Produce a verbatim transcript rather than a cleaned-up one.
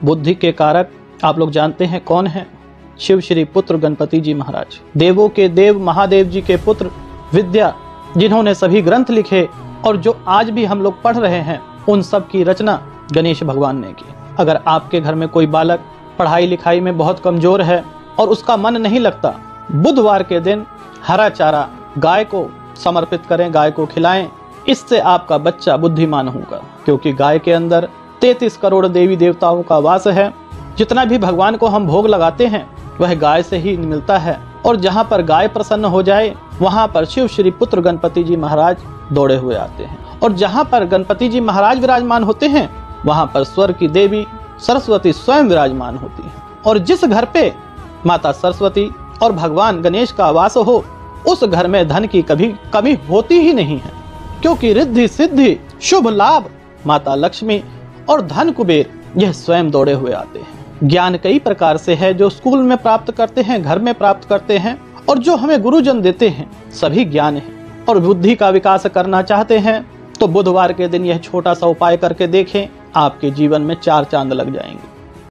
बुद्धि के कारक आप लोग जानते हैं कौन है? शिव श्री पुत्र गणपति जी महाराज, देवों के देव महादेव जी के पुत्र, विद्या जिन्होंने सभी ग्रंथ लिखे और जो आज भी हम लोग पढ़ रहे हैं, उन सब की रचना गणेश भगवान ने की। अगर आपके घर में कोई बालक पढ़ाई लिखाई में बहुत कमजोर है और उसका मन नहीं लगता, बुधवार के दिन हरा चारा गाय को समर्पित करें, गाय को खिलाएं। इससे आपका बच्चा बुद्धिमान होगा, क्योंकि गाय के अंदर तैंतीस करोड़ देवी देवताओं का वास है। जितना भी भगवान को हम भोग लगाते हैं वह गाय से ही मिलता है, और जहाँ पर गाय प्रसन्न हो जाए वहाँ पर शिव श्री पुत्र गणपति जी महाराज दौड़े हुए आते हैं। और जहाँ पर गणपति जी महाराज विराजमान होते हैं वहाँ पर स्वर्ग की देवी सरस्वती स्वयं विराजमान होती है। और जिस घर पे माता सरस्वती और भगवान गणेश का वास हो, उस घर में धन की कभी कमी होती ही नहीं है, क्योंकि रिद्धि सिद्धि शुभ लाभ माता लक्ष्मी और धन कुबेर यह स्वयं दौड़े हुए आते हैं। ज्ञान कई प्रकार से है, जो स्कूल में प्राप्त करते हैं, घर में प्राप्त करते हैं, और जो हमें गुरुजन देते हैं, सभी ज्ञान है। और बुद्धि का विकास करना चाहते हैं तो बुधवार के दिन यह छोटा सा उपाय करके देखें, आपके जीवन में चार चांद लग जाएंगे।